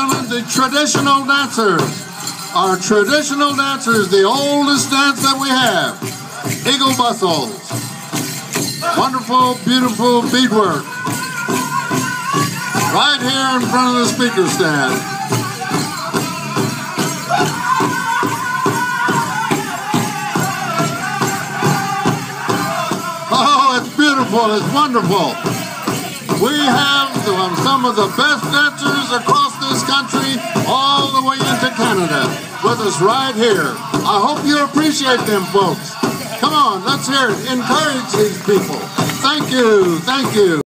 gentlemen, the traditional dancers. Our traditional dancers, the oldest dance that we have. Eagle bustles. Wonderful, beautiful beadwork. Right here in front of the speaker stand. Oh, it's beautiful, it's wonderful. We have some of the best dancers across this country, all the way into Canada, with us right here. I hope you appreciate them, folks. Come on, let's hear it. Encourage these people. Thank you, thank you.